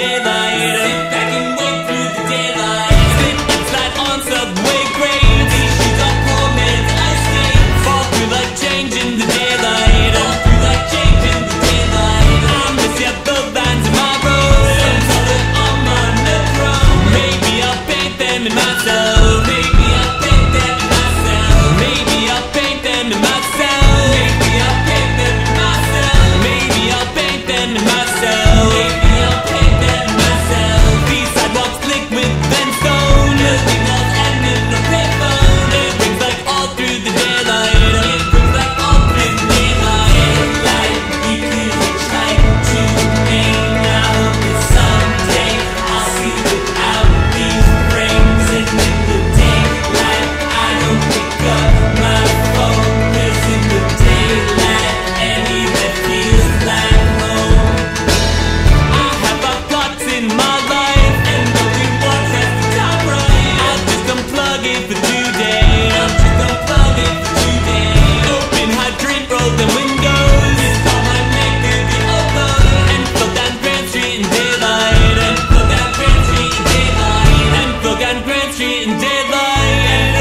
daylight. Sit back and wait through the daylight. Slip and slide on subway grades. These shoes are poor man's ice skates. Fall through like change in the daylight. Fall through like change in the daylight. I miss ya, the lines in my road. Some color on my nechrome. Maybe I'll paint them in myself. Maybe I'll paint them in myself. Maybe I'll paint them in myself. Maybe I'll paint them in myself. Maybe I'll paint them in myself. Maybe I'll paint them in myself. These sidewalks slick with stone. The signals end in a payphone. It rings like all through the daylight. It rings like all through the daylight. Daylight, we could try to hang out, but someday I'll see without these frames. And in the daylight, I don't pick up my phone. 'Cause in the daylight, anywhere feels like home. I have my plots in my life, and only one has the top right. I'll just unplug it for today. I'll just unplug it for today. Open hydrant, roll the windows. This car might make a good upload. And flow down Grand Street in daylight. And flow down Grand Street in daylight. And flow down Grand Street in daylight.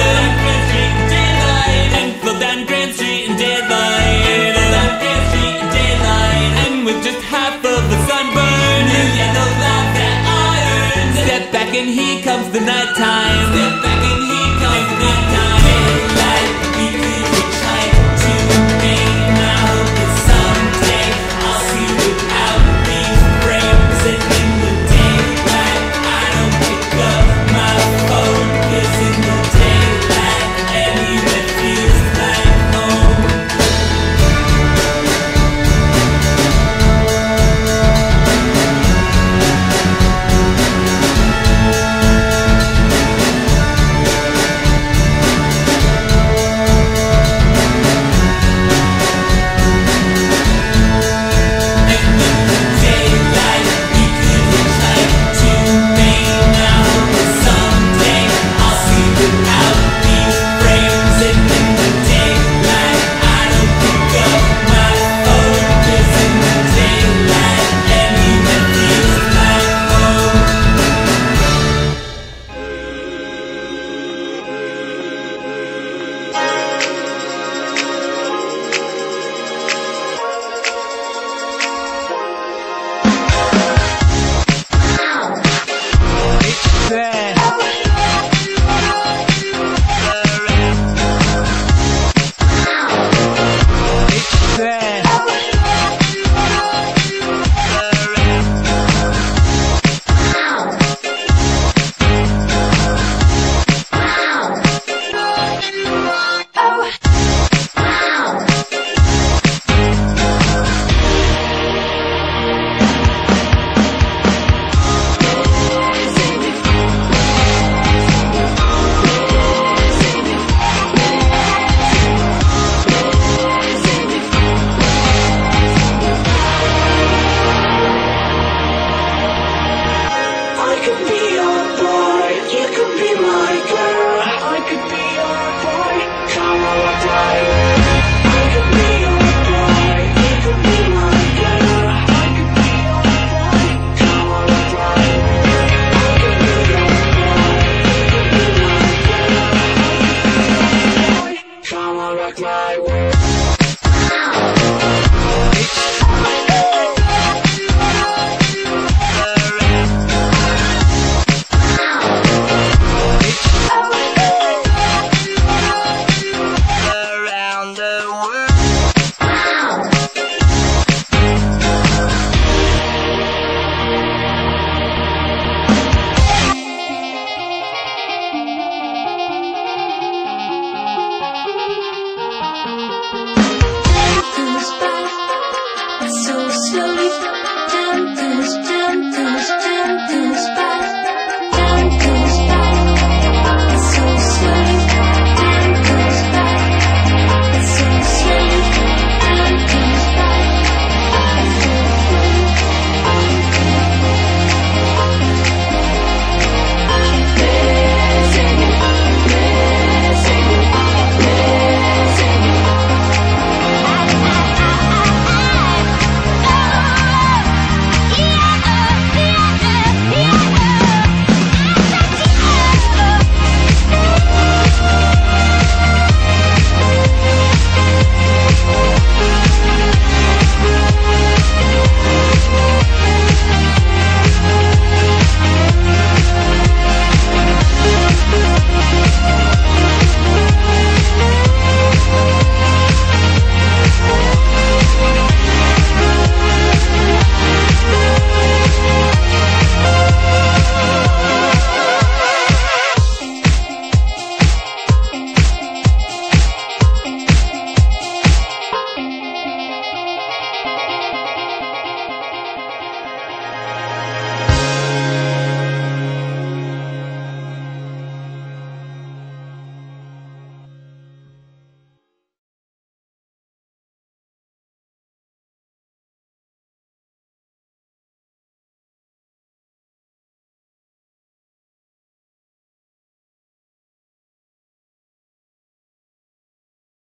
And flow down Grand Street in daylight. And flow down Grand Street in daylight. And flow down Grand Street in daylight. And with just half of a sunburn, new yellow love that I earned. Step back and here comes the nighttime. Step back